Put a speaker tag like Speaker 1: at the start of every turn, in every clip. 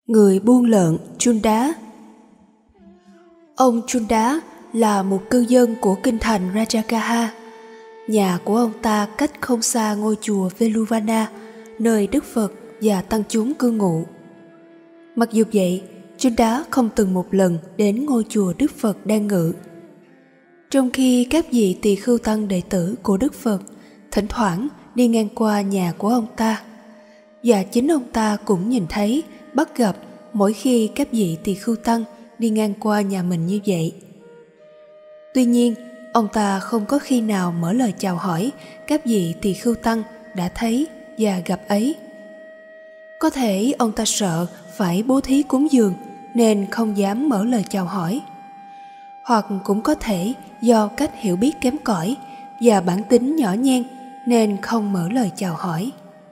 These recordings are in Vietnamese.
Speaker 1: Người buôn lợn Chunda. Ông Chunda là một cư dân của kinh thành Rajagaha. Nhà của ông ta cách không xa ngôi chùa Veluvana, nơi Đức Phật và tăng chúng cư ngụ. Mặc dù vậy, Chunda không từng một lần đến ngôi chùa Đức Phật đang ngự. Trong khi các vị tỳ khưu tăng đệ tử của Đức Phật thỉnh thoảng đi ngang qua nhà của ông ta, và chính ông ta cũng nhìn thấy, bắt gặp mỗi khi các vị tỳ khưu tăng đi ngang qua nhà mình như vậy. Tuy nhiên, ông ta không có khi nào mở lời chào hỏi các vị tỳ khưu tăng đã thấy và gặp ấy. Có thể ông ta sợ phải bố thí cúng dường nên không dám mở lời chào hỏi. Hoặc cũng có thể do cách hiểu biết kém cỏi và bản tính nhỏ nhen nên không mở lời chào hỏi.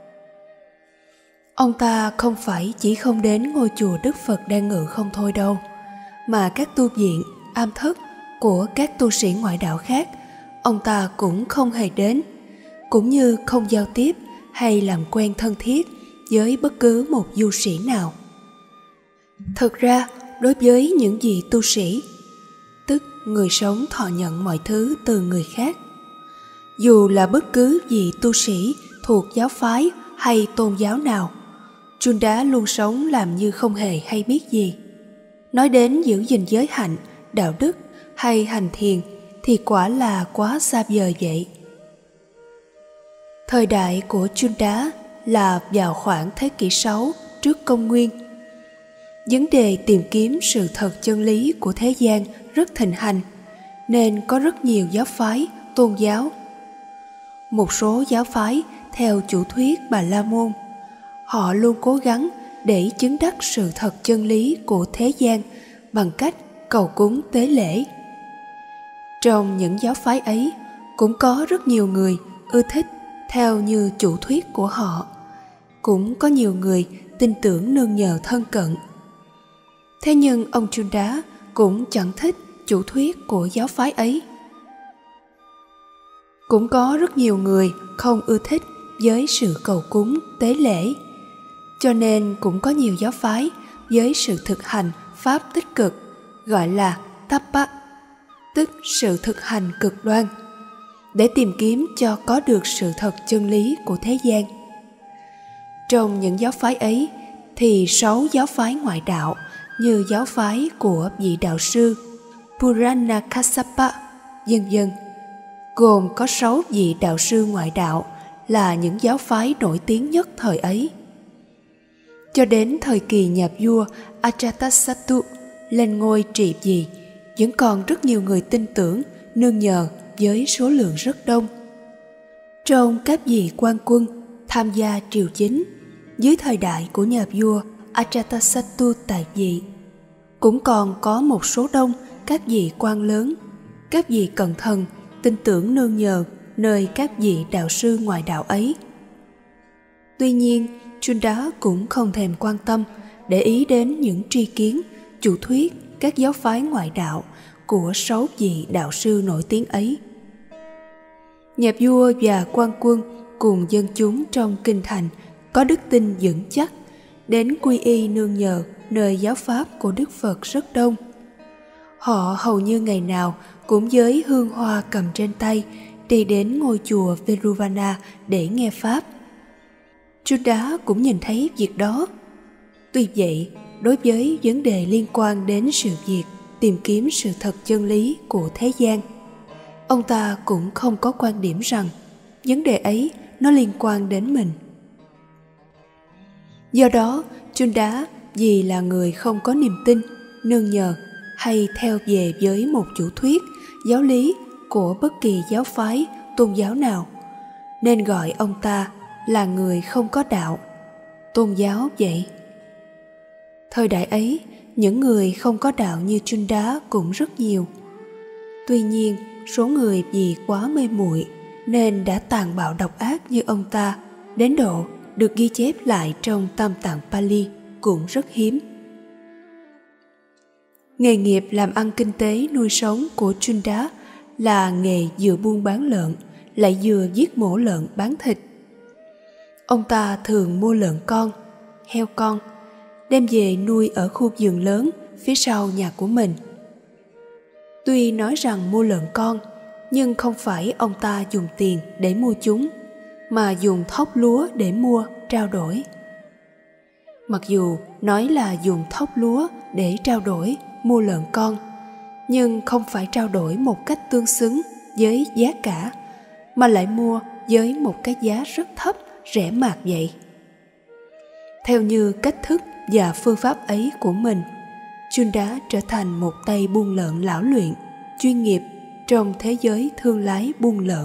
Speaker 1: Ông ta không phải chỉ không đến ngôi chùa Đức Phật đang ngự không thôi đâu, mà các tu viện, am thất của các tu sĩ ngoại đạo khác, ông ta cũng không hề đến, cũng như không giao tiếp hay làm quen thân thiết với bất cứ một du sĩ nào. Thực ra, đối với những vị tu sĩ, tức người sống thọ nhận mọi thứ từ người khác, dù là bất cứ vị tu sĩ thuộc giáo phái hay tôn giáo nào, Chunda luôn sống làm như không hề hay biết gì. Nói đến giữ gìn giới hạnh, đạo đức hay hành thiền thì quả là quá xa vời vậy. Thời đại của Chunda là vào khoảng thế kỷ 6 trước công nguyên. Vấn đề tìm kiếm sự thật chân lý của thế gian rất thịnh hành, nên có rất nhiều giáo phái, tôn giáo. Một số giáo phái theo chủ thuyết Bà La Môn, họ luôn cố gắng để chứng đắc sự thật chân lý của thế gian bằng cách cầu cúng tế lễ. Trong những giáo phái ấy cũng có rất nhiều người ưa thích theo như chủ thuyết của họ, cũng có nhiều người tin tưởng nương nhờ thân cận. Thế nhưng ông Chunda cũng chẳng thích chủ thuyết của giáo phái ấy. Cũng có rất nhiều người không ưa thích với sự cầu cúng tế lễ, cho nên cũng có nhiều giáo phái với sự thực hành pháp tích cực, gọi là Tappa, tức sự thực hành cực đoan, để tìm kiếm cho có được sự thật chân lý của thế gian. Trong những giáo phái ấy thì 6 giáo phái ngoại đạo như giáo phái của vị đạo sư Purana Kassapa, vân vân, gồm có 6 vị đạo sư ngoại đạo là những giáo phái nổi tiếng nhất thời ấy. Cho đến thời kỳ nhà vua Ajatasattu lên ngôi trị vì, vẫn còn rất nhiều người tin tưởng, nương nhờ với số lượng rất đông. Trong các vị quan quân tham gia triều chính dưới thời đại của nhà vua Ajatasattu tại vị, cũng còn có một số đông các vị quan lớn, các vị cận thần tin tưởng nương nhờ nơi các vị đạo sư ngoại đạo ấy. Tuy nhiên, Chunda cũng không thèm quan tâm để ý đến những tri kiến, chủ thuyết các giáo phái ngoại đạo của 6 vị đạo sư nổi tiếng ấy. Nhà vua và quan quân cùng dân chúng trong kinh thành có đức tin vững chắc, đến quy y nương nhờ nơi giáo pháp của Đức Phật rất đông. Họ hầu như ngày nào cũng với hương hoa cầm trên tay đi đến ngôi chùa Veluvana để nghe pháp. Chunda cũng nhìn thấy việc đó. Tuy vậy, đối với vấn đề liên quan đến sự việc tìm kiếm sự thật chân lý của thế gian, ông ta cũng không có quan điểm rằng vấn đề ấy nó liên quan đến mình. Do đó, Chunda vì là người không có niềm tin, nương nhờ hay theo về với một chủ thuyết, giáo lý của bất kỳ giáo phái, tôn giáo nào, nên gọi ông ta là người không có đạo, tôn giáo vậy. Thời đại ấy, những người không có đạo như Chunda cũng rất nhiều. Tuy nhiên, số người vì quá mê muội nên đã tàn bạo độc ác như ông ta, đến độ được ghi chép lại trong Tam Tạng Pali cũng rất hiếm. Nghề nghiệp làm ăn kinh tế nuôi sống của Chunda là nghề vừa buôn bán lợn, lại vừa giết mổ lợn bán thịt. Ông ta thường mua lợn con, heo con, đem về nuôi ở khu vườn lớn phía sau nhà của mình. Tuy nói rằng mua lợn con, nhưng không phải ông ta dùng tiền để mua chúng, mà dùng thóc lúa để mua, trao đổi. Mặc dù nói là dùng thóc lúa để trao đổi mua lợn con, nhưng không phải trao đổi một cách tương xứng với giá cả, mà lại mua với một cái giá rất thấp, rẻ mạt vậy. Theo như cách thức và phương pháp ấy của mình, Chunda trở thành một tay buôn lợn lão luyện, chuyên nghiệp trong thế giới thương lái buôn lợn.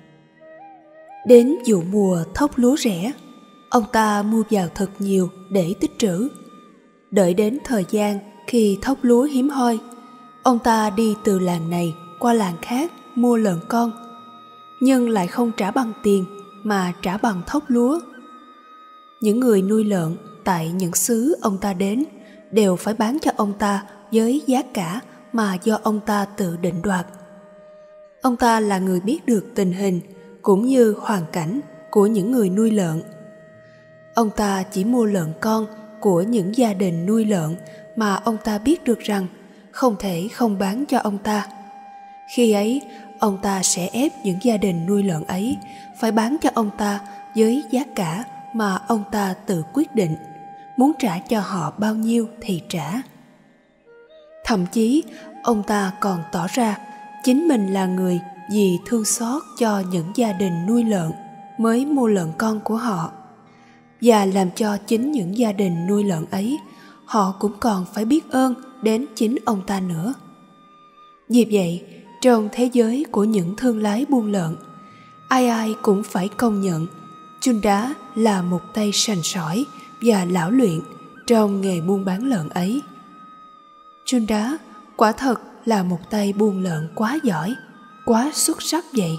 Speaker 1: Đến vụ mùa thóc lúa rẻ, ông ta mua vào thật nhiều để tích trữ. Đợi đến thời gian khi thóc lúa hiếm hoi, ông ta đi từ làng này qua làng khác mua lợn con, nhưng lại không trả bằng tiền mà trả bằng thóc lúa. Những người nuôi lợn tại những xứ ông ta đến đều phải bán cho ông ta với giá cả mà do ông ta tự định đoạt. Ông ta là người biết được tình hình cũng như hoàn cảnh của những người nuôi lợn. Ông ta chỉ mua lợn con của những gia đình nuôi lợn mà ông ta biết được rằng không thể không bán cho ông ta. Khi ấy, ông ta sẽ ép những gia đình nuôi lợn ấy phải bán cho ông ta với giá cả mà ông ta tự quyết định, muốn trả cho họ bao nhiêu thì trả. Thậm chí, ông ta còn tỏ ra chính mình là người vì thương xót cho những gia đình nuôi lợn mới mua lợn con của họ, và làm cho chính những gia đình nuôi lợn ấy, họ cũng còn phải biết ơn đến chính ông ta nữa. Vì vậy, trong thế giới của những thương lái buôn lợn, ai ai cũng phải công nhận Chunda là một tay sành sỏi và lão luyện trong nghề buôn bán lợn ấy. Chunda quả thật là một tay buôn lợn quá giỏi, quá xuất sắc vậy.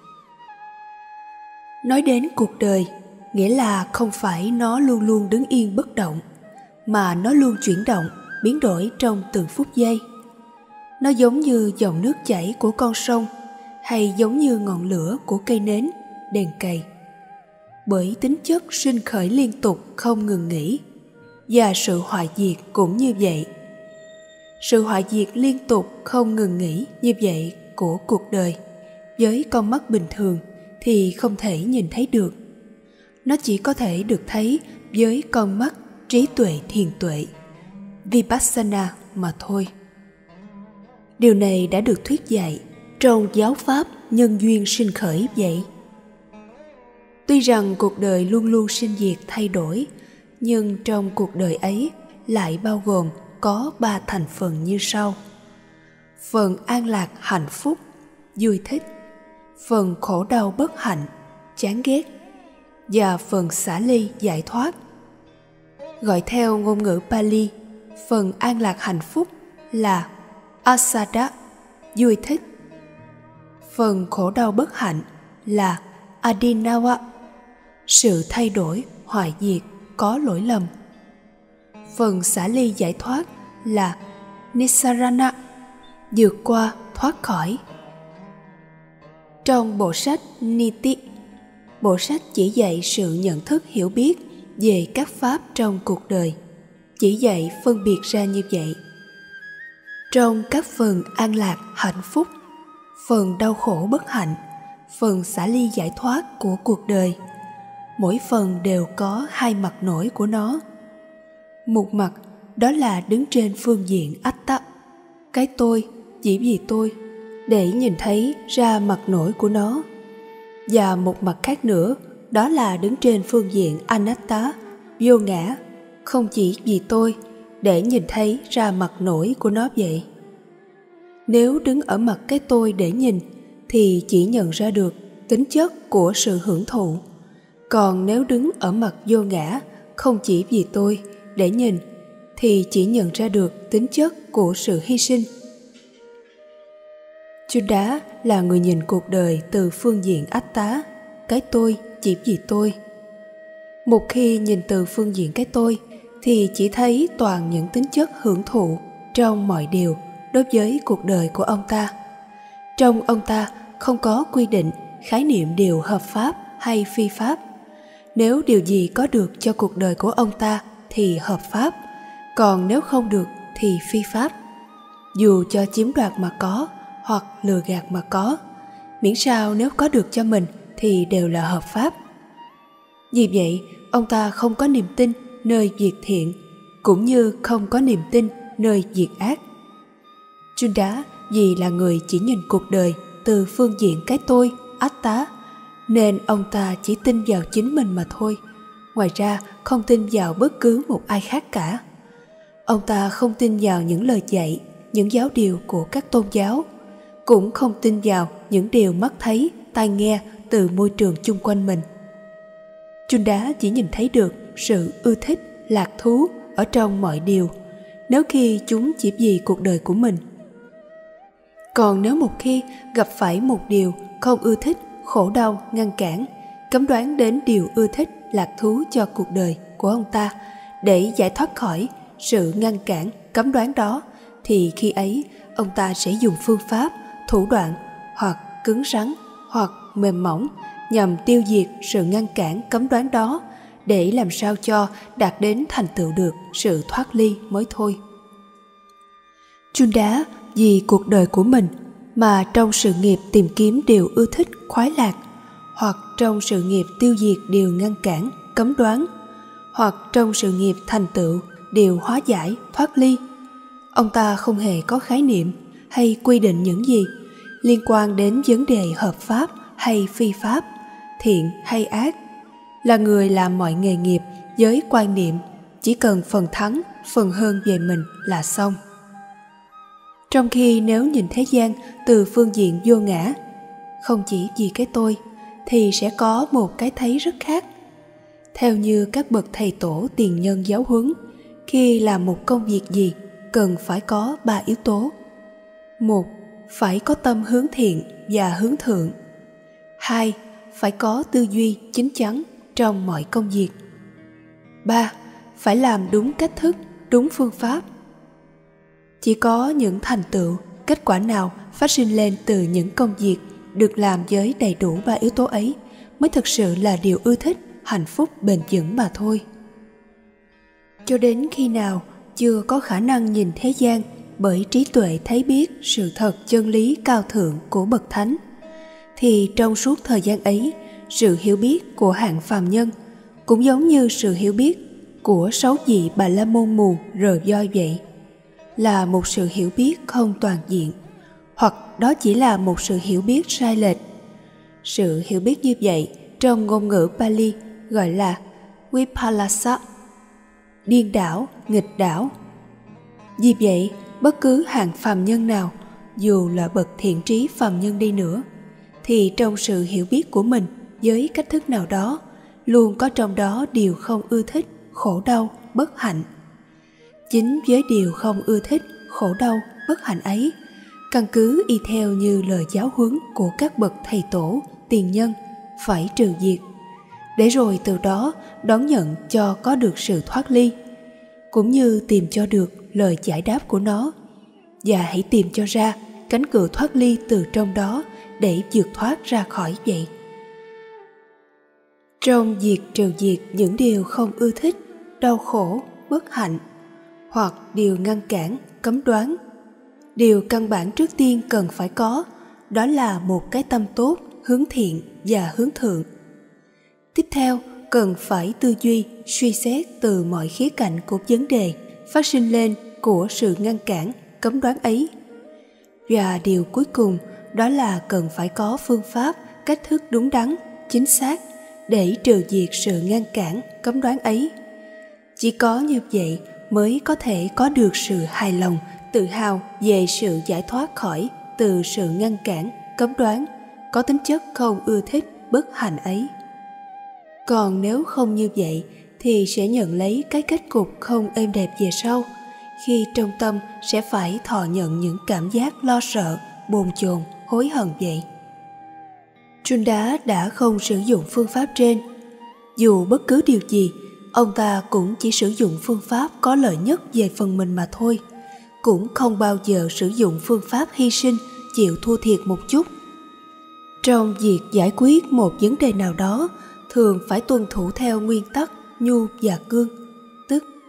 Speaker 1: Nói đến cuộc đời, nghĩa là không phải nó luôn luôn đứng yên bất động, mà nó luôn chuyển động, biến đổi trong từng phút giây. Nó giống như dòng nước chảy của con sông, hay giống như ngọn lửa của cây nến, đèn cầy. Bởi tính chất sinh khởi liên tục không ngừng nghỉ, và sự hoại diệt cũng như vậy. Sự hoại diệt liên tục không ngừng nghỉ như vậy của cuộc đời, với con mắt bình thường thì không thể nhìn thấy được. Nó chỉ có thể được thấy với con mắt trí tuệ thiền tuệ, Vipassana mà thôi. Điều này đã được thuyết dạy trong giáo pháp nhân duyên sinh khởi vậy. Tuy rằng cuộc đời luôn luôn sinh diệt thay đổi, nhưng trong cuộc đời ấy lại bao gồm có 3 thành phần như sau. Phần an lạc hạnh phúc, vui thích, phần khổ đau bất hạnh, chán ghét, và phần xả ly giải thoát. Gọi theo ngôn ngữ Pali, phần an lạc hạnh phúc là Asada, vui thích. Phần khổ đau bất hạnh là Adinawa, sự thay đổi, hoại diệt, có lỗi lầm. Phần xả ly giải thoát là Nissarana, vượt qua, thoát khỏi. Trong bộ sách Niti, bộ sách chỉ dạy sự nhận thức hiểu biết về các pháp trong cuộc đời, chỉ dạy phân biệt ra như vậy. Trong các phần an lạc, hạnh phúc, phần đau khổ bất hạnh, phần xả ly giải thoát của cuộc đời, mỗi phần đều có 2 mặt nổi của nó. Một mặt đó là đứng trên phương diện Atta, cái tôi, chỉ vì tôi, để nhìn thấy ra mặt nổi của nó. Và một mặt khác nữa, đó là đứng trên phương diện Anatta, vô ngã, không chỉ vì tôi, để nhìn thấy ra mặt nổi của nó vậy. Nếu đứng ở mặt cái tôi để nhìn, thì chỉ nhận ra được tính chất của sự hưởng thụ. Còn nếu đứng ở mặt vô ngã, không chỉ vì tôi, để nhìn, thì chỉ nhận ra được tính chất của sự hy sinh. Chunda là người nhìn cuộc đời từ phương diện Atta, cái tôi, chỉ vì tôi. Một khi nhìn từ phương diện cái tôi, thì chỉ thấy toàn những tính chất hưởng thụ trong mọi điều đối với cuộc đời của ông ta. Trong ông ta không có quy định khái niệm điều hợp pháp hay phi pháp. Nếu điều gì có được cho cuộc đời của ông ta thì hợp pháp, còn nếu không được thì phi pháp. Dù cho chiếm đoạt mà có hoặc lừa gạt mà có, miễn sao nếu có được cho mình thì đều là hợp pháp. Vì vậy, ông ta không có niềm tin nơi việc thiện, cũng như không có niềm tin nơi việc ác. Judas vì là người chỉ nhìn cuộc đời từ phương diện cái tôi, Atta, nên ông ta chỉ tin vào chính mình mà thôi. Ngoài ra không tin vào bất cứ một ai khác cả. Ông ta không tin vào những lời dạy, những giáo điều của các tôn giáo, cũng không tin vào những điều mắt thấy, tai nghe từ môi trường chung quanh mình. Judas chỉ nhìn thấy được sự ưa thích, lạc thú ở trong mọi điều, nếu khi chúng chỉ vì cuộc đời của mình. Còn nếu một khi gặp phải một điều không ưa thích, khổ đau, ngăn cản, cấm đoán đến điều ưa thích, lạc thú cho cuộc đời của ông ta để giải thoát khỏi sự ngăn cản, cấm đoán đó, thì khi ấy ông ta sẽ dùng phương pháp, thủ đoạn hoặc cứng rắn hoặc mềm mỏng nhằm tiêu diệt sự ngăn cản, cấm đoán đó để làm sao cho đạt đến thành tựu được sự thoát ly mới thôi. Judas vì cuộc đời của mình mà trong sự nghiệp tìm kiếm điều ưa thích, khoái lạc, hoặc trong sự nghiệp tiêu diệt điều ngăn cản, cấm đoán, hoặc trong sự nghiệp thành tựu điều hóa giải, thoát ly, ông ta không hề có khái niệm hay quy định những gì liên quan đến vấn đề hợp pháp hay phi pháp, thiện hay ác. Là người làm mọi nghề nghiệp với quan niệm chỉ cần phần thắng, phần hơn về mình là xong. Trong khi nếu nhìn thế gian từ phương diện vô ngã, không chỉ vì cái tôi, thì sẽ có một cái thấy rất khác. Theo như các bậc thầy tổ tiền nhân giáo huấn, khi làm một công việc gì cần phải có 3 yếu tố. 1. Phải có tâm hướng thiện và hướng thượng. 2. Phải có tư duy chín chắn trong mọi công việc. 3. Phải làm đúng cách thức, đúng phương pháp. Chỉ có những thành tựu, kết quả nào phát sinh lên từ những công việc được làm với đầy đủ 3 yếu tố ấy mới thực sự là điều ưa thích, hạnh phúc bền vững mà thôi. Cho đến khi nào chưa có khả năng nhìn thế gian bởi trí tuệ thấy biết sự thật chân lý cao thượng của bậc thánh, thì trong suốt thời gian ấy, sự hiểu biết của hạng phàm nhân cũng giống như sự hiểu biết của 6 vị Bà La Môn mù rờ voi vậy, là một sự hiểu biết không toàn diện, hoặc đó chỉ là một sự hiểu biết sai lệch. Sự hiểu biết như vậy trong ngôn ngữ Pali gọi là Vipallasa, điên đảo, nghịch đảo. Vì vậy, bất cứ hạng phàm nhân nào, dù là bậc thiện trí phàm nhân đi nữa, thì trong sự hiểu biết của mình với cách thức nào đó, luôn có trong đó điều không ưa thích, khổ đau, bất hạnh. Chính với điều không ưa thích, khổ đau, bất hạnh ấy, căn cứ y theo như lời giáo huấn của các bậc thầy tổ, tiền nhân, phải trừ diệt, để rồi từ đó đón nhận cho có được sự thoát ly, cũng như tìm cho được lời giải đáp của nó, và hãy tìm cho ra cánh cửa thoát ly từ trong đó để vượt thoát ra khỏi vậy. Trong việc trừ diệt những điều không ưa thích, đau khổ, bất hạnh, hoặc điều ngăn cản, cấm đoán, điều căn bản trước tiên cần phải có, đó là một cái tâm tốt, hướng thiện và hướng thượng. Tiếp theo, cần phải tư duy, suy xét từ mọi khía cạnh của vấn đề phát sinh lên của sự ngăn cản, cấm đoán ấy. Và điều cuối cùng, đó là cần phải có phương pháp, cách thức đúng đắn, chính xác để trừ diệt sự ngăn cản, cấm đoán ấy. Chỉ có như vậy mới có thể có được sự hài lòng, tự hào về sự giải thoát khỏi từ sự ngăn cản, cấm đoán có tính chất không ưa thích, bất hạnh ấy. Còn nếu không như vậy thì sẽ nhận lấy cái kết cục không êm đẹp về sau, khi trong tâm sẽ phải thọ nhận những cảm giác lo sợ, bồn chồn, hối hận vậy. Judas đã không sử dụng phương pháp trên. Dù bất cứ điều gì, ông ta cũng chỉ sử dụng phương pháp có lợi nhất về phần mình mà thôi, cũng không bao giờ sử dụng phương pháp hy sinh, chịu thua thiệt một chút. Trong việc giải quyết một vấn đề nào đó, thường phải tuân thủ theo nguyên tắc nhu và cương, tức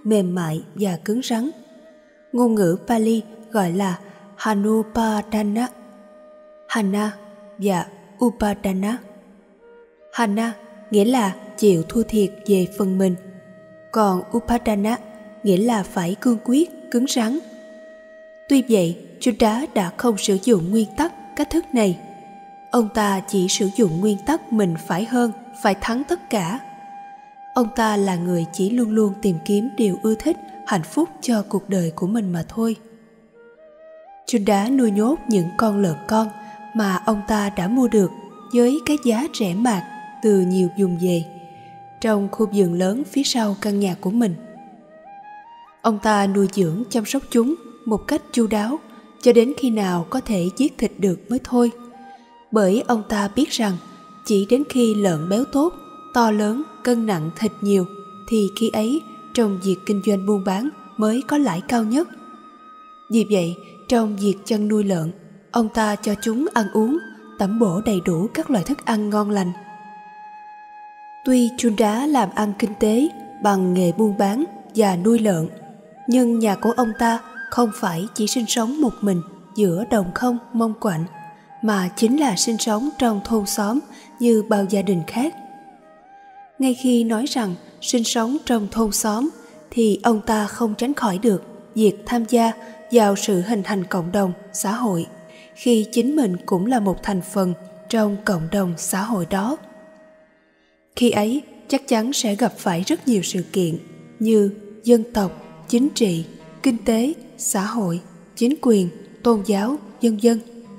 Speaker 1: mềm mại và cứng rắn. Ngôn ngữ Pali gọi là Hanupadana, Hana và Upadana. Hana nghĩa là chịu thua thiệt về phần mình, còn Upadana nghĩa là phải cương quyết, cứng rắn. Tuy vậy, Chuddha đã không sử dụng nguyên tắc cách thức này. Ông ta chỉ sử dụng nguyên tắc mình phải hơn, phải thắng tất cả. Ông ta là người chỉ luôn luôn tìm kiếm điều ưa thích, hạnh phúc cho cuộc đời của mình mà thôi. Chuddha nuôi nhốt những con lợn con mà ông ta đã mua được với cái giá rẻ mạt từ nhiều vùng về, trong khu vườn lớn phía sau căn nhà của mình. Ông ta nuôi dưỡng chăm sóc chúng một cách chu đáo cho đến khi nào có thể giết thịt được mới thôi. Bởi ông ta biết rằng chỉ đến khi lợn béo tốt, to lớn, cân nặng thịt nhiều thì khi ấy trong việc kinh doanh buôn bán mới có lãi cao nhất. Vì vậy, trong việc chăn nuôi lợn, ông ta cho chúng ăn uống, tẩm bổ đầy đủ các loại thức ăn ngon lành. Tuy Chuddha làm ăn kinh tế bằng nghề buôn bán và nuôi lợn, nhưng nhà của ông ta không phải chỉ sinh sống một mình giữa đồng không mông quạnh, mà chính là sinh sống trong thôn xóm như bao gia đình khác. Ngay khi nói rằng sinh sống trong thôn xóm thì ông ta không tránh khỏi được việc tham gia vào sự hình thành cộng đồng xã hội, khi chính mình cũng là một thành phần trong cộng đồng xã hội đó. Khi ấy chắc chắn sẽ gặp phải rất nhiều sự kiện như dân tộc, chính trị, kinh tế, xã hội, chính quyền, tôn giáo, vân vân.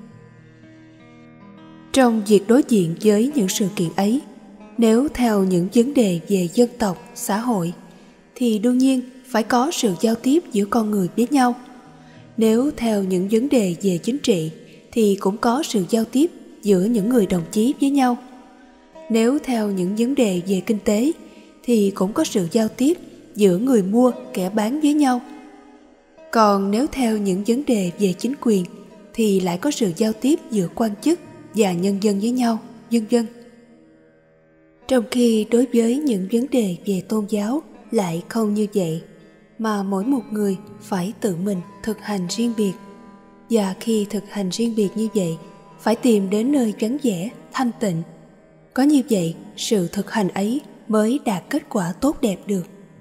Speaker 1: Trong việc đối diện với những sự kiện ấy, nếu theo những vấn đề về dân tộc, xã hội, thì đương nhiên phải có sự giao tiếp giữa con người với nhau. Nếu theo những vấn đề về chính trị, thì cũng có sự giao tiếp giữa những người đồng chí với nhau. Nếu theo những vấn đề về kinh tế, thì cũng có sự giao tiếp giữa người mua, kẻ bán với nhau. Còn nếu theo những vấn đề về chính quyền, thì lại có sự giao tiếp giữa quan chức và nhân dân với nhau, vân vân. Trong khi đối với những vấn đề về tôn giáo lại không như vậy, mà mỗi một người phải tự mình thực hành riêng biệt. Và khi thực hành riêng biệt như vậy, phải tìm đến nơi vắng vẻ, thanh tịnh. Có như vậy, sự thực hành ấy mới đạt kết quả tốt đẹp được.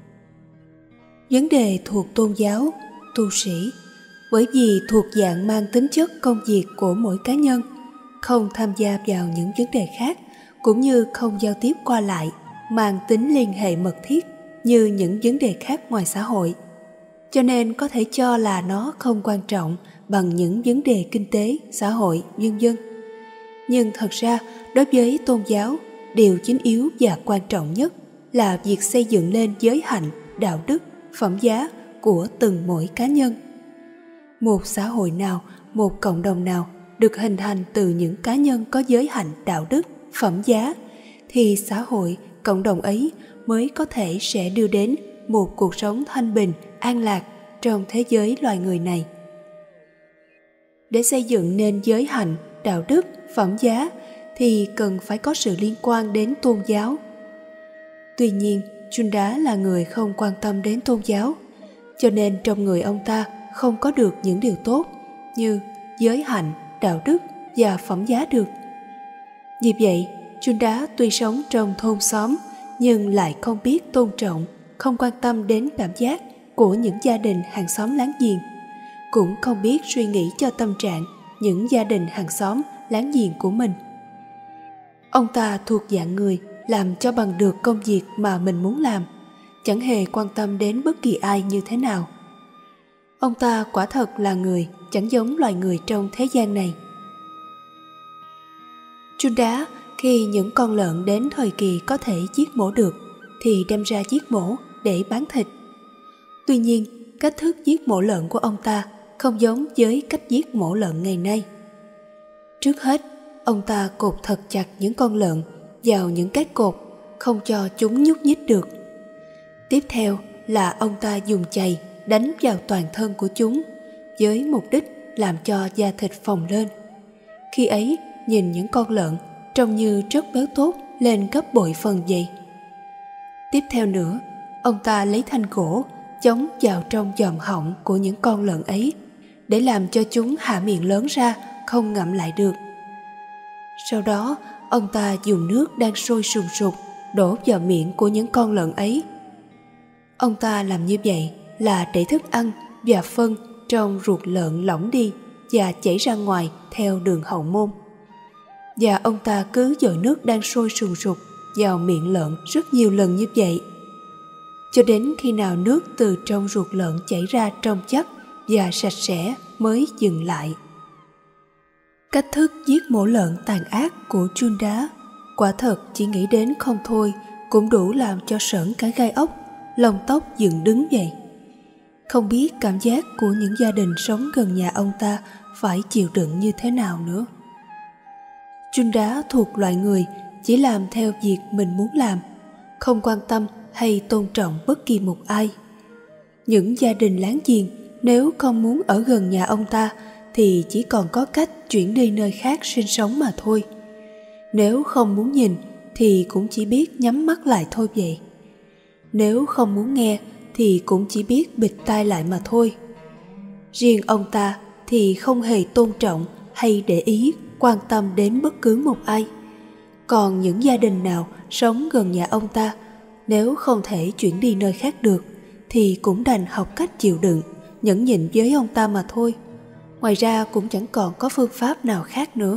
Speaker 1: Vấn đề thuộc tôn giáo, tu sĩ, bởi vì thuộc dạng mang tính chất công việc của mỗi cá nhân, không tham gia vào những vấn đề khác, cũng như không giao tiếp qua lại, mang tính liên hệ mật thiết như những vấn đề khác ngoài xã hội. Cho nên có thể cho là nó không quan trọng bằng những vấn đề kinh tế, xã hội, vân vân. Nhưng thật ra, đối với tôn giáo, điều chính yếu và quan trọng nhất là việc xây dựng lên giới hạnh, đạo đức, phẩm giá của từng mỗi cá nhân. Một xã hội nào, một cộng đồng nào được hình thành từ những cá nhân có giới hạnh, đạo đức, phẩm giá, thì xã hội, cộng đồng ấy mới có thể sẽ đưa đến một cuộc sống thanh bình, an lạc trong thế giới loài người này. Để xây dựng nên giới hạnh, đạo đức, phẩm giá thì cần phải có sự liên quan đến tôn giáo. Tuy nhiên, Chuddha là người không quan tâm đến tôn giáo, cho nên trong người ông ta không có được những điều tốt như giới hạnh, đạo đức và phẩm giá được. Vì vậy, Chuddha tuy sống trong thôn xóm nhưng lại không biết tôn trọng, không quan tâm đến cảm giác của những gia đình hàng xóm láng giềng, cũng không biết suy nghĩ cho tâm trạng những gia đình hàng xóm láng giềng của mình. Ông ta thuộc dạng người làm cho bằng được công việc mà mình muốn làm, chẳng hề quan tâm đến bất kỳ ai như thế nào. Ông ta quả thật là người chẳng giống loài người trong thế gian này. Chuddha khi những con lợn đến thời kỳ có thể giết mổ được thì đem ra giết mổ để bán thịt. Tuy nhiên, cách thức giết mổ lợn của ông ta không giống với cách giết mổ lợn ngày nay. Trước hết, ông ta cột thật chặt những con lợn vào những cái cột, không cho chúng nhúc nhích được. Tiếp theo là ông ta dùng chày đánh vào toàn thân của chúng với mục đích làm cho da thịt phồng lên. Khi ấy, nhìn những con lợn trông như rất béo tốt lên gấp bội phần vậy. Tiếp theo nữa, ông ta lấy thanh gỗ chống vào trong giòm họng của những con lợn ấy, để làm cho chúng hạ miệng lớn ra, không ngậm lại được. Sau đó, ông ta dùng nước đang sôi sùng sục đổ vào miệng của những con lợn ấy. Ông ta làm như vậy là để thức ăn và phân trong ruột lợn lỏng đi và chảy ra ngoài theo đường hậu môn. Và ông ta cứ dội nước đang sôi sùng sục vào miệng lợn rất nhiều lần như vậy, cho đến khi nào nước từ trong ruột lợn chảy ra trong chắc và sạch sẽ mới dừng lại. Cách thức giết mổ lợn tàn ác của Chunda quả thật chỉ nghĩ đến không thôi cũng đủ làm cho sởn cả gai ốc, lông tóc dựng đứng vậy. Không biết cảm giác của những gia đình sống gần nhà ông ta phải chịu đựng như thế nào nữa. Chunda thuộc loại người chỉ làm theo việc mình muốn làm, không quan tâm hay tôn trọng bất kỳ một ai. Những gia đình láng giềng nếu không muốn ở gần nhà ông ta thì chỉ còn có cách chuyển đi nơi khác sinh sống mà thôi. Nếu không muốn nhìn thì cũng chỉ biết nhắm mắt lại thôi vậy. Nếu không muốn nghe thì cũng chỉ biết bịt tai lại mà thôi. Riêng ông ta thì không hề tôn trọng hay để ý, quan tâm đến bất cứ một ai. Còn những gia đình nào sống gần nhà ông ta, nếu không thể chuyển đi nơi khác được thì cũng đành học cách chịu đựng, nhẫn nhịn với ông ta mà thôi. Ngoài ra cũng chẳng còn có phương pháp nào khác nữa.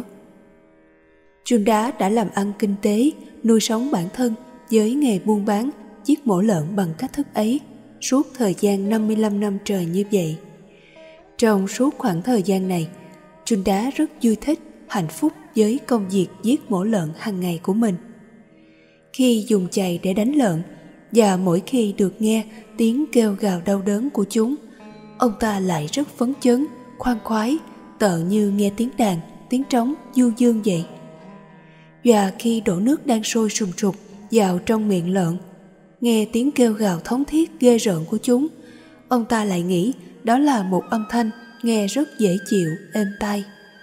Speaker 1: Chunda đã làm ăn kinh tế, nuôi sống bản thân với nghề buôn bán, giết mổ lợn bằng cách thức ấy suốt thời gian 55 năm trời như vậy. Trong suốt khoảng thời gian này, Chunda rất vui thích, hạnh phúc với công việc giết mổ lợn hàng ngày của mình. Khi dùng chày để đánh lợn và mỗi khi được nghe tiếng kêu gào đau đớn của chúng, ông ta lại rất phấn chấn, khoan khoái, tợ như nghe tiếng đàn, tiếng trống du dương vậy. Và khi đổ nước đang sôi sùng sục vào trong miệng lợn, nghe tiếng kêu gào thống thiết ghê rợn của chúng, ông ta lại nghĩ đó là một âm thanh nghe rất dễ chịu, êm tai.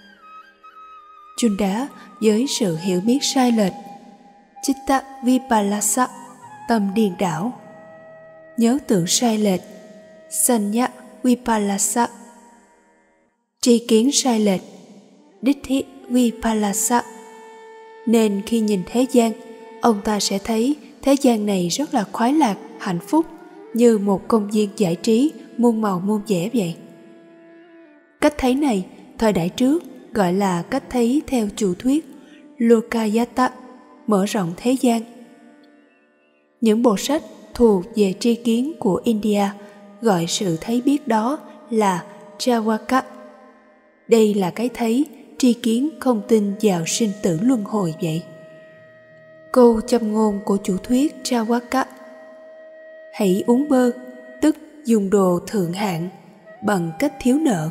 Speaker 1: Chunda với sự hiểu biết sai lệch, Chitta Vipallasa, tâm điên đảo, nhớ tưởng sai lệch, Sanya Vipallasa, tri kiến sai lệch, Ditti Vipallasa. Nên khi nhìn thế gian, ông ta sẽ thấy thế gian này rất là khoái lạc, hạnh phúc, như một công viên giải trí muôn màu muôn vẻ vậy. Cách thấy này, thời đại trước gọi là cách thấy theo chủ thuyết Lokayata, mở rộng thế gian. Những bộ sách thuộc về tri kiến của India gọi sự thấy biết đó là Chavaka. Đây là cái thấy, tri kiến không tin vào sinh tử luân hồi vậy. Câu châm ngôn của chủ thuyết Chavaka: hãy uống bơ, tức dùng đồ thượng hạng, bằng cách thiếu nợ.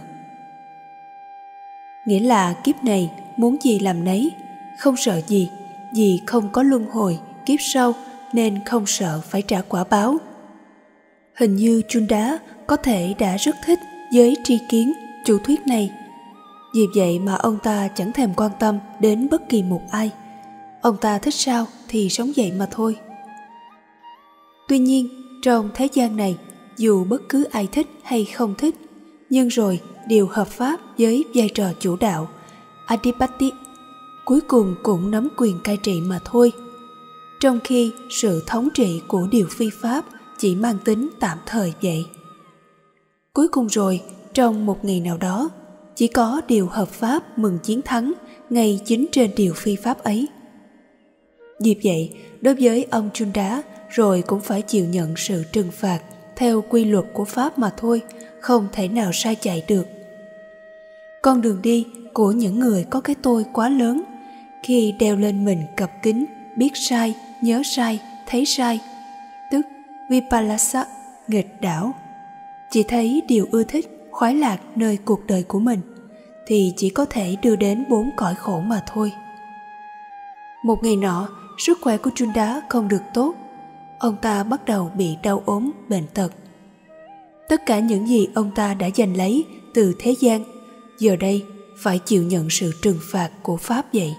Speaker 1: Nghĩa là kiếp này muốn gì làm nấy, không sợ gì, vì không có luân hồi kiếp sau nên không sợ phải trả quả báo. Hình như Chunda có thể đã rất thích với tri kiến chủ thuyết này. Vì vậy mà ông ta chẳng thèm quan tâm đến bất kỳ một ai. Ông ta thích sao thì sống vậy mà thôi. Tuy nhiên, trong thế gian này, dù bất cứ ai thích hay không thích, nhưng rồi đều hợp pháp với vai trò chủ đạo, Adipati, cuối cùng cũng nắm quyền cai trị mà thôi. Trong khi sự thống trị của điều phi pháp chỉ mang tính tạm thời vậy. Cuối cùng rồi, trong một ngày nào đó, chỉ có điều hợp pháp mừng chiến thắng ngay chính trên điều phi pháp ấy. Vì vậy, đối với ông Chunda rồi cũng phải chịu nhận sự trừng phạt theo quy luật của pháp mà thôi, không thể nào sai chạy được. Con đường đi của những người có cái tôi quá lớn, khi đeo lên mình cặp kính biết sai, nhớ sai, thấy sai, tức Vipallasa, nghịch đảo, chỉ thấy điều ưa thích, khoái lạc nơi cuộc đời của mình, thì chỉ có thể đưa đến 4 cõi khổ mà thôi. Một ngày nọ, sức khỏe của Chunda không được tốt. Ông ta bắt đầu bị đau ốm, bệnh tật. Tất cả những gì ông ta đã giành lấy từ thế gian, giờ đây phải chịu nhận sự trừng phạt của pháp vậy.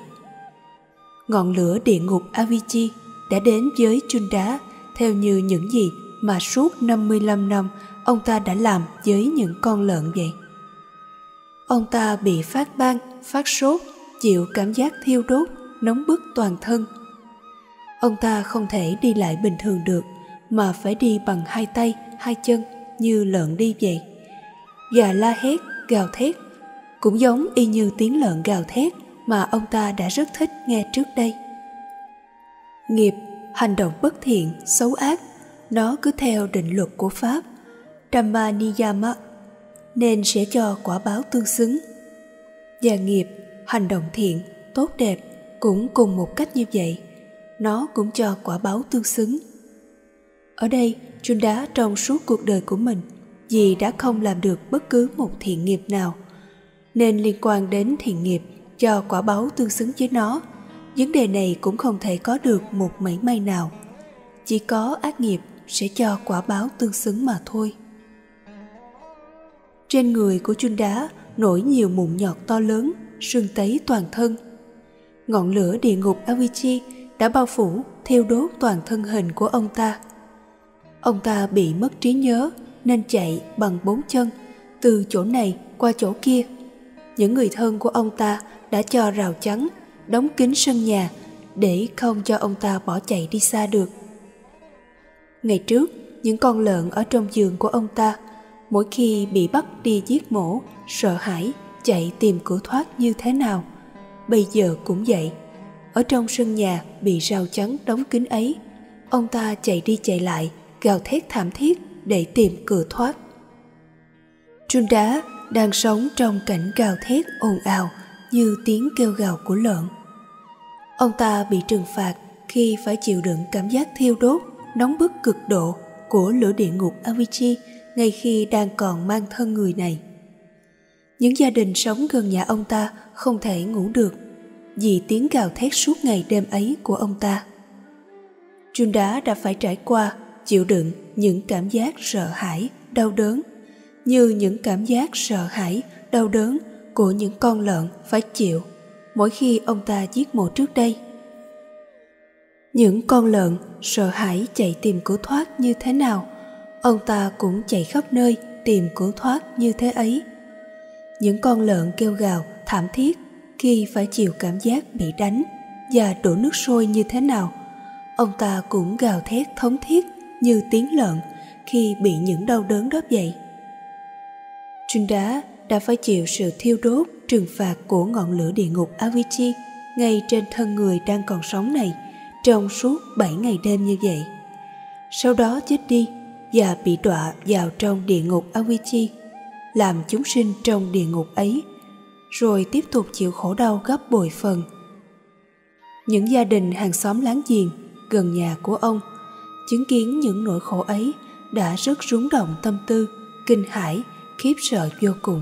Speaker 1: Ngọn lửa địa ngục Avicii đã đến với Chunda theo như những gì mà suốt 55 năm ông ta đã làm với những con lợn vậy? Ông ta bị phát ban, phát sốt, chịu cảm giác thiêu đốt, nóng bức toàn thân. Ông ta không thể đi lại bình thường được, mà phải đi bằng hai tay, hai chân như lợn đi vậy. Gà la hét, gào thét, cũng giống y như tiếng lợn gào thét mà ông ta đã rất thích nghe trước đây. Nghiệp, hành động bất thiện, xấu ác, nó cứ theo định luật của Pháp, Dhamma Niyama, nên sẽ cho quả báo tương xứng. Và nghiệp, hành động thiện, tốt đẹp cũng cùng một cách như vậy, nó cũng cho quả báo tương xứng. Ở đây, Chunda trong suốt cuộc đời của mình, vì đã không làm được bất cứ một thiện nghiệp nào, nên liên quan đến thiện nghiệp cho quả báo tương xứng với nó, vấn đề này cũng không thể có được một mảy may nào. Chỉ có ác nghiệp sẽ cho quả báo tương xứng mà thôi. Trên người của Chunda nổi nhiều mụn nhọt to lớn, sưng tấy toàn thân. Ngọn lửa địa ngục Avicii đã bao phủ, thiêu đốt toàn thân hình của ông ta. Ông ta bị mất trí nhớ nên chạy bằng 4 chân, từ chỗ này qua chỗ kia. Những người thân của ông ta đã cho rào chắn, đóng kín sân nhà để không cho ông ta bỏ chạy đi xa được. Ngày trước, những con lợn ở trong giường của ông ta, mỗi khi bị bắt đi giết mổ, sợ hãi, chạy tìm cửa thoát như thế nào. Bây giờ cũng vậy. Ở trong sân nhà bị rào chắn đóng kín ấy, ông ta chạy đi chạy lại, gào thét thảm thiết để tìm cửa thoát. Chunda đang sống trong cảnh gào thét ồn ào như tiếng kêu gào của lợn. Ông ta bị trừng phạt khi phải chịu đựng cảm giác thiêu đốt, nóng bức cực độ của lửa địa ngục Avicii ngay khi đang còn mang thân người này. Những gia đình sống gần nhà ông ta không thể ngủ được vì tiếng gào thét suốt ngày đêm ấy của ông ta. Chunda đã phải trải qua, chịu đựng những cảm giác sợ hãi, đau đớn, như những cảm giác sợ hãi, đau đớn của những con lợn phải chịu mỗi khi ông ta giết mổ trước đây. Những con lợn sợ hãi chạy tìm cửa thoát như thế nào, ông ta cũng chạy khắp nơi tìm cửa thoát như thế ấy. Những con lợn kêu gào thảm thiết khi phải chịu cảm giác bị đánh và đổ nước sôi như thế nào, ông ta cũng gào thét thống thiết như tiếng lợn khi bị những đau đớn đó vậy. Chunda đã phải chịu sự thiêu đốt, trừng phạt của ngọn lửa địa ngục Avicii ngay trên thân người đang còn sống này trong suốt 7 ngày đêm như vậy. Sau đó chết đi và bị đọa vào trong địa ngục Avicii, làm chúng sinh trong địa ngục ấy, rồi tiếp tục chịu khổ đau gấp bội phần. Những gia đình hàng xóm láng giềng gần nhà của ông chứng kiến những nỗi khổ ấy đã rất rúng động tâm tư, kinh hãi, khiếp sợ vô cùng.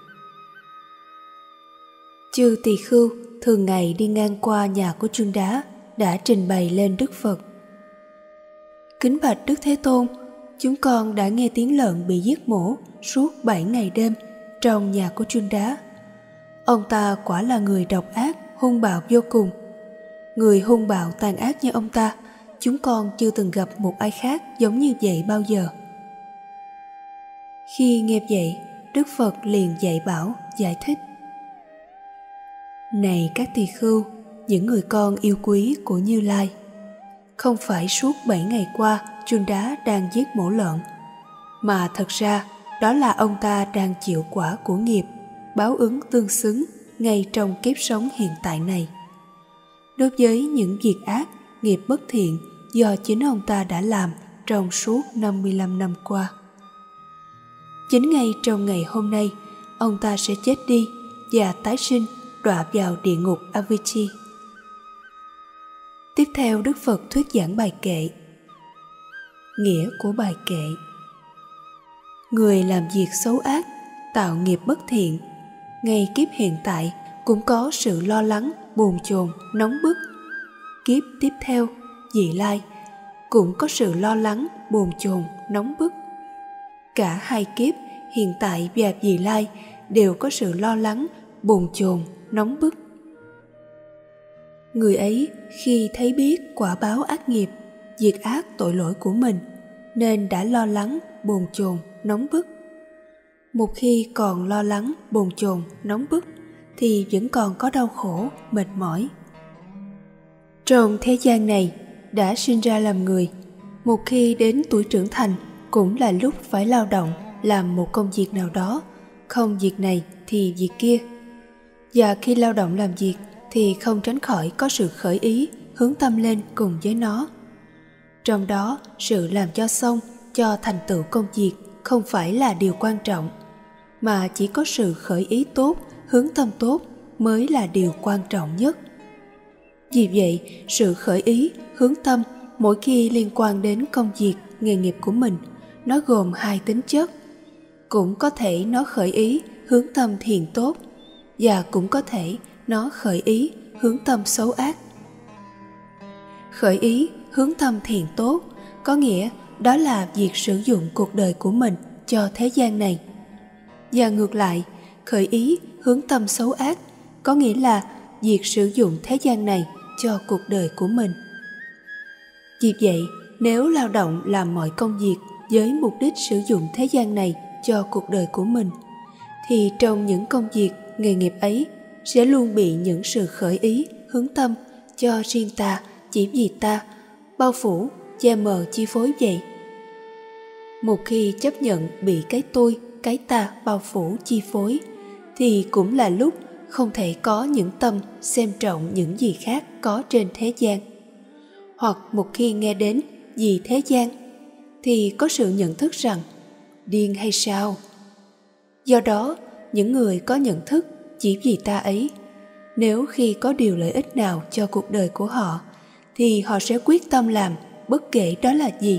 Speaker 1: Chư tỳ khưu thường ngày đi ngang qua nhà của Chunda đã trình bày lên Đức Phật: Kính bạch Đức Thế Tôn, chúng con đã nghe tiếng lợn bị giết mổ suốt 7 ngày đêm trong nhà của Chunda. Ông ta quả là người độc ác, hung bạo vô cùng. Người hung bạo tàn ác như ông ta, chúng con chưa từng gặp một ai khác giống như vậy bao giờ. Khi nghe vậy, Đức Phật liền dạy bảo, giải thích: Này các tỳ khưu, những người con yêu quý của Như Lai, không phải suốt 7 ngày qua Chunda đang giết mổ lợn, mà thật ra đó là ông ta đang chịu quả của nghiệp, báo ứng tương xứng ngay trong kiếp sống hiện tại này. Đối với những việc ác, nghiệp bất thiện do chính ông ta đã làm trong suốt 55 năm qua. Chính ngay trong ngày hôm nay, ông ta sẽ chết đi và tái sinh đọa vào địa ngục Avicii. Tiếp theo Đức Phật thuyết giảng bài kệ. Nghĩa của bài kệ: Người làm việc xấu ác, tạo nghiệp bất thiện, ngay kiếp hiện tại cũng có sự lo lắng, bồn chồn, nóng bức. Kiếp tiếp theo, vị lai, cũng có sự lo lắng, bồn chồn, nóng bức. Cả hai kiếp, hiện tại và vị lai, đều có sự lo lắng, bồn chồn, nóng bức. Người ấy khi thấy biết quả báo ác nghiệp, diệt ác tội lỗi của mình, nên đã lo lắng, bồn chồn, nóng bức. Một khi còn lo lắng, bồn chồn, nóng bức thì vẫn còn có đau khổ, mệt mỏi. Trong thế gian này, đã sinh ra làm người, một khi đến tuổi trưởng thành cũng là lúc phải lao động làm một công việc nào đó, không việc này thì việc kia. Và khi lao động làm việc thì không tránh khỏi có sự khởi ý, hướng tâm lên cùng với nó. Trong đó, sự làm cho xong, cho thành tựu công việc không phải là điều quan trọng, mà chỉ có sự khởi ý tốt, hướng tâm tốt mới là điều quan trọng nhất. Vì vậy, sự khởi ý, hướng tâm mỗi khi liên quan đến công việc, nghề nghiệp của mình, nó gồm hai tính chất. Cũng có thể nó khởi ý, hướng tâm thiện tốt, và cũng có thể nó khởi ý, hướng tâm xấu ác. Khởi ý, hướng tâm thiện tốt có nghĩa đó là việc sử dụng cuộc đời của mình cho thế gian này. Và ngược lại, khởi ý, hướng tâm xấu ác có nghĩa là việc sử dụng thế gian này cho cuộc đời của mình. Vì vậy, nếu lao động làm mọi công việc với mục đích sử dụng thế gian này cho cuộc đời của mình, thì trong những công việc, nghề nghiệp ấy sẽ luôn bị những sự khởi ý, hướng tâm cho riêng ta, chỉ vì ta, bao phủ, che mờ chi phối vậy. Một khi chấp nhận bị cái tôi, cái ta bao phủ chi phối, thì cũng là lúc không thể có những tâm xem trọng những gì khác có trên thế gian. Hoặc một khi nghe đến vì thế gian, thì có sự nhận thức rằng điên hay sao? Do đó, những người có nhận thức chỉ vì ta ấy, nếu khi có điều lợi ích nào cho cuộc đời của họ, thì họ sẽ quyết tâm làm bất kể đó là gì.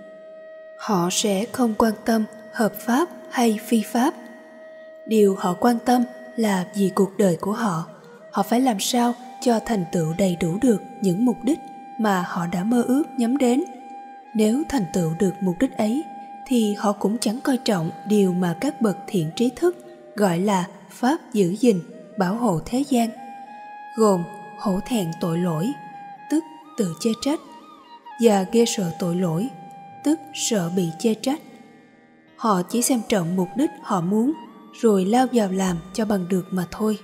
Speaker 1: Họ sẽ không quan tâm hợp pháp hay phi pháp. Điều họ quan tâm là vì cuộc đời của họ, họ phải làm sao cho thành tựu đầy đủ được những mục đích mà họ đã mơ ước nhắm đến. Nếu thành tựu được mục đích ấy, thì họ cũng chẳng coi trọng điều mà các bậc thiện trí thức gọi là pháp giữ gìn, bảo hộ thế gian, gồm hổ thẹn tội lỗi, tức tự chê trách, và ghê sợ tội lỗi, tức sợ bị chê trách. Họ chỉ xem trọng mục đích họ muốn, rồi lao vào làm cho bằng được mà thôi.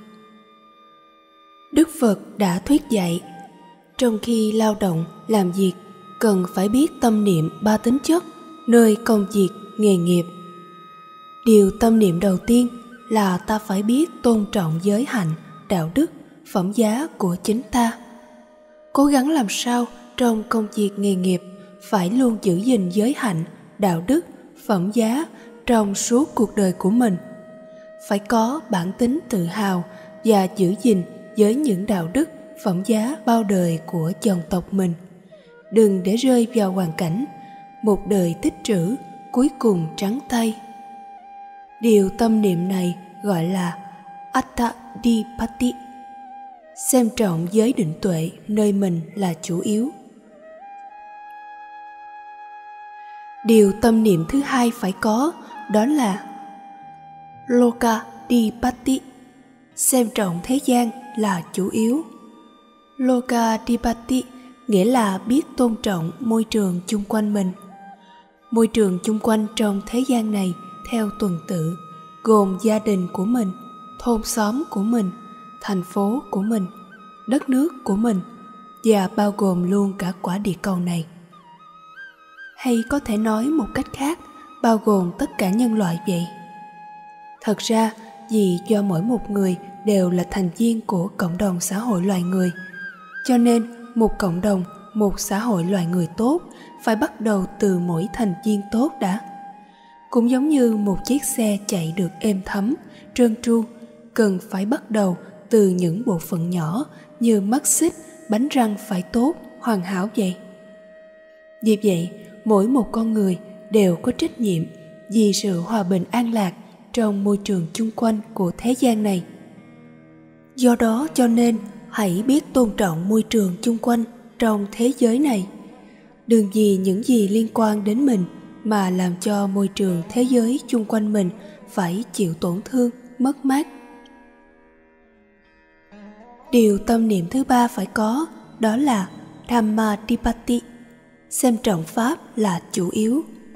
Speaker 1: Đức Phật đã thuyết dạy, trong khi lao động, làm việc, cần phải biết tâm niệm ba tính chất nơi công việc, nghề nghiệp. Điều tâm niệm đầu tiên là ta phải biết tôn trọng giới hạnh, đạo đức, phẩm giá của chính ta. Cố gắng làm sao trong công việc nghề nghiệp phải luôn giữ gìn giới hạnh, đạo đức, phẩm giá trong suốt cuộc đời của mình. Phải có bản tính tự hào và giữ gìn với những đạo đức, phẩm giá bao đời của dòng tộc mình. Đừng để rơi vào hoàn cảnh một đời tích trữ, cuối cùng trắng tay. Điều tâm niệm này gọi là Attadipatti, xem trọng giới định tuệ nơi mình là chủ yếu. Điều tâm niệm thứ hai phải có đó là Lokadipatti, xem trọng thế gian là chủ yếu. Lokadipatti nghĩa là biết tôn trọng môi trường chung quanh mình. Môi trường chung quanh trong thế gian này theo tuần tự, gồm gia đình của mình, thôn xóm của mình, thành phố của mình, đất nước của mình, và bao gồm luôn cả quả địa cầu này. Hay có thể nói một cách khác, bao gồm tất cả nhân loại vậy. Thật ra, vì do mỗi một người đều là thành viên của cộng đồng xã hội loài người, cho nên một cộng đồng, một xã hội loài người tốt phải bắt đầu từ mỗi thành viên tốt đã. Cũng giống như một chiếc xe chạy được êm thấm, trơn tru, cần phải bắt đầu từ những bộ phận nhỏ như mắt xích, bánh răng phải tốt, hoàn hảo vậy. Vì vậy, mỗi một con người đều có trách nhiệm vì sự hòa bình an lạc trong môi trường chung quanh của thế gian này. Do đó cho nên hãy biết tôn trọng môi trường chung quanh trong thế giới này. Đừng vì những gì liên quan đến mình mà làm cho môi trường thế giới chung quanh mình phải chịu tổn thương, mất mát. Điều tâm niệm thứ ba phải có đó là Dhammadipatti, xem trọng Pháp là chủ yếu.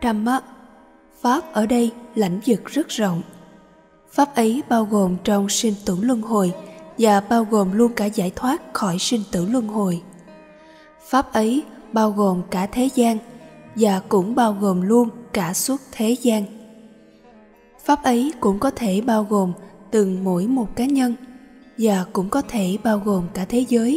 Speaker 1: Dhamma. Pháp ở đây lãnh vực rất rộng. Pháp ấy bao gồm trong sinh tử luân hồi và bao gồm luôn cả giải thoát khỏi sinh tử luân hồi. Pháp ấy bao gồm cả thế gian và cũng bao gồm luôn cả suốt thế gian. Pháp ấy cũng có thể bao gồm từng mỗi một cá nhân và cũng có thể bao gồm cả thế giới.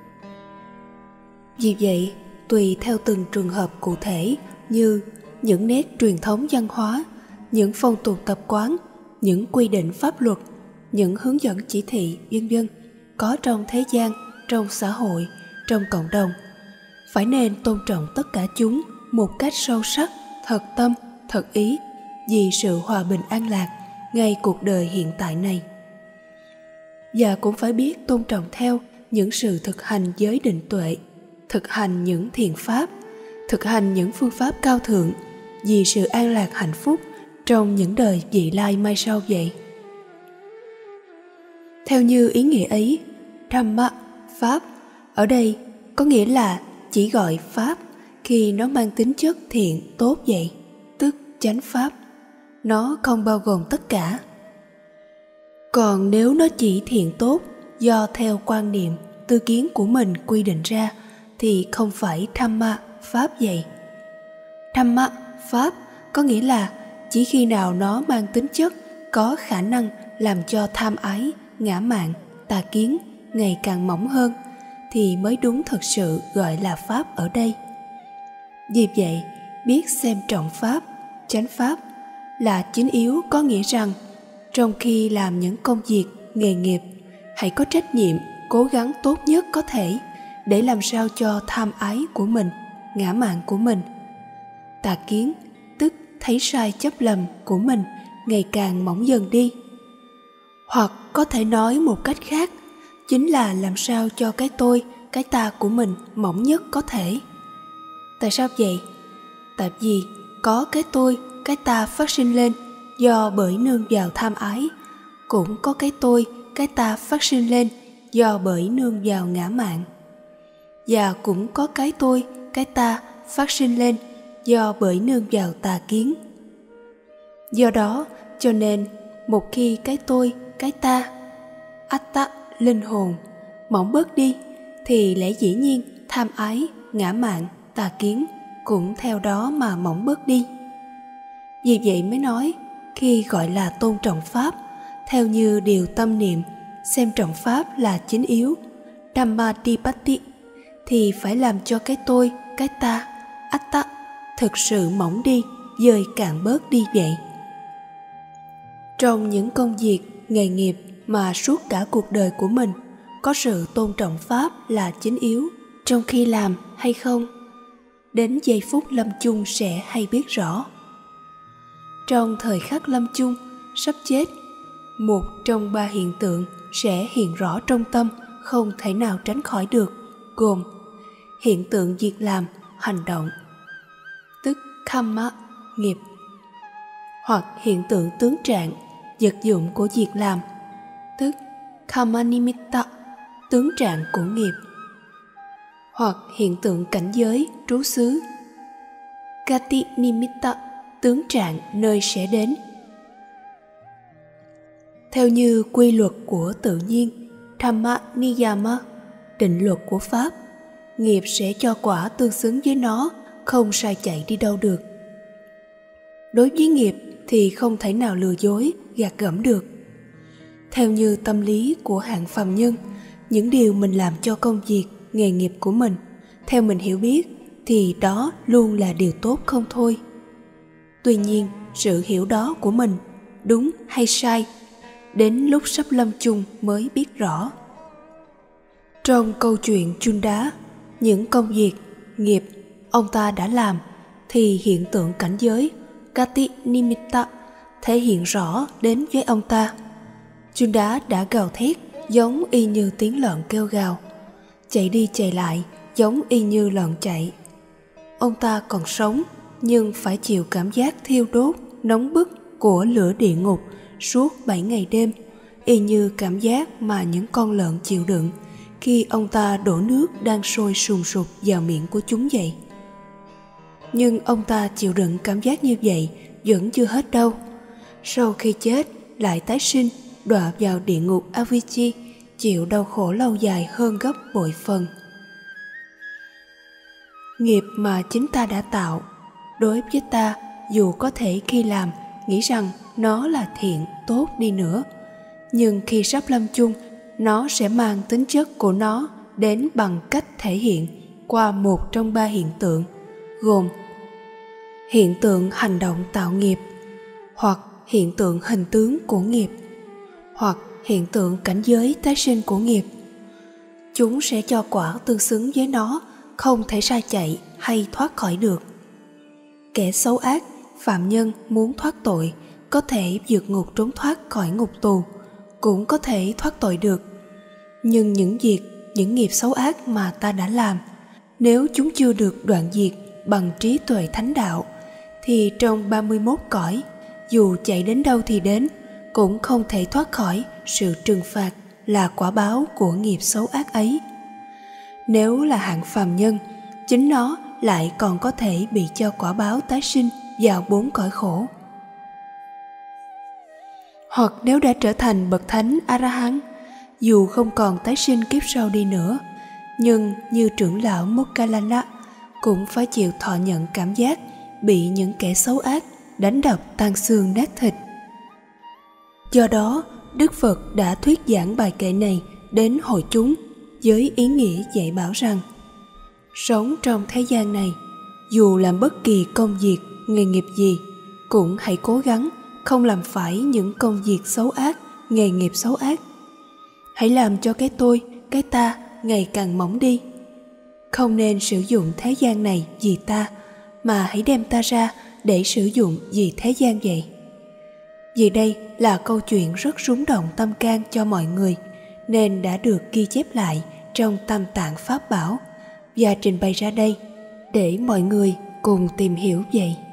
Speaker 1: Vì vậy, tùy theo từng trường hợp cụ thể như những nét truyền thống văn hóa, những phong tục tập quán, những quy định pháp luật, những hướng dẫn chỉ thị v.v. có trong thế gian, trong xã hội, trong cộng đồng, phải nên tôn trọng tất cả chúng một cách sâu sắc, thật tâm, thật ý vì sự hòa bình an lạc ngay cuộc đời hiện tại này. Và cũng phải biết tôn trọng theo những sự thực hành giới định tuệ, thực hành những thiện pháp, thực hành những phương pháp cao thượng vì sự an lạc hạnh phúc trong những đời vị lai mai sau vậy. Theo như ý nghĩa ấy, Dhamma, Pháp, ở đây có nghĩa là chỉ gọi Pháp khi nó mang tính chất thiện tốt vậy, tức chánh Pháp. Nó không bao gồm tất cả. Còn nếu nó chỉ thiện tốt do theo quan niệm, tư kiến của mình quy định ra thì không phải Dhamma, Pháp vậy. Dhamma, Pháp có nghĩa là chỉ khi nào nó mang tính chất có khả năng làm cho tham ái, ngã mạn, tà kiến ngày càng mỏng hơn thì mới đúng thực sự gọi là Pháp ở đây. Vì vậy, biết xem trọng Pháp, chánh Pháp là chính yếu có nghĩa rằng trong khi làm những công việc, nghề nghiệp, hãy có trách nhiệm, cố gắng tốt nhất có thể để làm sao cho tham ái của mình, ngã mạn của mình, tà kiến, tức thấy sai chấp lầm của mình ngày càng mỏng dần đi. Hoặc có thể nói một cách khác, chính là làm sao cho cái tôi, cái ta của mình mỏng nhất có thể. Tại sao vậy? Tại vì có cái tôi, cái ta phát sinh lên do bởi nương vào tham ái, cũng có cái tôi, cái ta phát sinh lên do bởi nương vào ngã mạn, và cũng có cái tôi, cái ta phát sinh lên do bởi nương vào tà kiến. Do đó, cho nên một khi cái tôi, cái ta, atta, linh hồn mỏng bớt đi thì lẽ dĩ nhiên tham ái, ngã mạn, tà kiến cũng theo đó mà mỏng bớt đi. Vì vậy mới nói khi gọi là tôn trọng Pháp, theo như điều tâm niệm, xem trọng Pháp là chính yếu, Dhammadipatti, thì phải làm cho cái tôi, cái ta, atta thực sự mỏng đi, dời cạn bớt đi vậy. Trong những công việc, nghề nghiệp mà suốt cả cuộc đời của mình có sự tôn trọng Pháp là chính yếu, trong khi làm hay không, đến giây phút lâm chung sẽ hay biết rõ. Trong thời khắc lâm chung, sắp chết, một trong ba hiện tượng sẽ hiện rõ trong tâm không thể nào tránh khỏi được, gồm hiện tượng việc làm, hành động, tức karma, nghiệp, hoặc hiện tượng tướng trạng, vật dụng của việc làm, tức karma nimitta, tướng trạng của nghiệp, hoặc hiện tượng cảnh giới, trú xứ, gati nimitta, tướng trạng nơi sẽ đến. Theo như quy luật của tự nhiên, Dhamma niyama, định luật của Pháp, nghiệp sẽ cho quả tương xứng với nó, không sai chạy đi đâu được. Đối với nghiệp thì không thể nào lừa dối, gạt gẫm được. Theo như tâm lý của hạng phàm nhân, những điều mình làm cho công việc, nghề nghiệp của mình, theo mình hiểu biết, thì đó luôn là điều tốt không thôi. Tuy nhiên, sự hiểu đó của mình, đúng hay sai, đến lúc sắp lâm chung mới biết rõ. Trong câu chuyện Chunda, những công việc, nghiệp ông ta đã làm, thì hiện tượng cảnh giới, Gati Nimitta, thể hiện rõ đến với ông ta. Chunda đã gào thét giống y như tiếng lợn kêu gào, chạy đi chạy lại giống y như lợn chạy. Ông ta còn sống nhưng phải chịu cảm giác thiêu đốt, nóng bức của lửa địa ngục suốt 7 ngày đêm, y như cảm giác mà những con lợn chịu đựng khi ông ta đổ nước đang sôi sùng sục vào miệng của chúng vậy. Nhưng ông ta chịu đựng cảm giác như vậy vẫn chưa hết đâu. Sau khi chết lại tái sinh, đọa vào địa ngục Avicii, chịu đau khổ lâu dài hơn gấp bội phần. Nghiệp mà chính ta đã tạo, đối với ta, dù có thể khi làm nghĩ rằng nó là thiện, tốt đi nữa, nhưng khi sắp lâm chung, nó sẽ mang tính chất của nó đến bằng cách thể hiện qua một trong ba hiện tượng, gồm hiện tượng hành động tạo nghiệp, hoặc hiện tượng hình tướng của nghiệp, hoặc hiện tượng cảnh giới tái sinh của nghiệp. Chúng sẽ cho quả tương xứng với nó, không thể sai chạy hay thoát khỏi được. Kẻ xấu ác, phạm nhân muốn thoát tội, có thể vượt ngục trốn thoát khỏi ngục tù, cũng có thể thoát tội được. Nhưng những nghiệp xấu ác mà ta đã làm, nếu chúng chưa được đoạn diệt bằng trí tuệ thánh đạo, thì trong 31 cõi, dù chạy đến đâu thì đến, cũng không thể thoát khỏi sự trừng phạt là quả báo của nghiệp xấu ác ấy. Nếu là hạng phàm nhân, chính nó lại còn có thể bị cho quả báo tái sinh vào 4 cõi khổ. Hoặc nếu đã trở thành bậc thánh A-la-hán, dù không còn tái sinh kiếp sau đi nữa, nhưng như trưởng lão Mokkallana cũng phải chịu thọ nhận cảm giác bị những kẻ xấu ác đánh đập tan xương nát thịt. Do đó, Đức Phật đã thuyết giảng bài kệ này đến hội chúng với ý nghĩa dạy bảo rằng sống trong thế gian này, dù làm bất kỳ công việc, nghề nghiệp gì, cũng hãy cố gắng không làm phải những công việc xấu ác, nghề nghiệp xấu ác. Hãy làm cho cái tôi, cái ta ngày càng mỏng đi. Không nên sử dụng thế gian này vì ta, mà hãy đem ta ra để sử dụng vì thế gian vậy. Vì đây là câu chuyện rất rúng động tâm can cho mọi người, nên đã được ghi chép lại trong Tam Tạng Pháp Bảo và trình bày ra đây để mọi người cùng tìm hiểu vậy.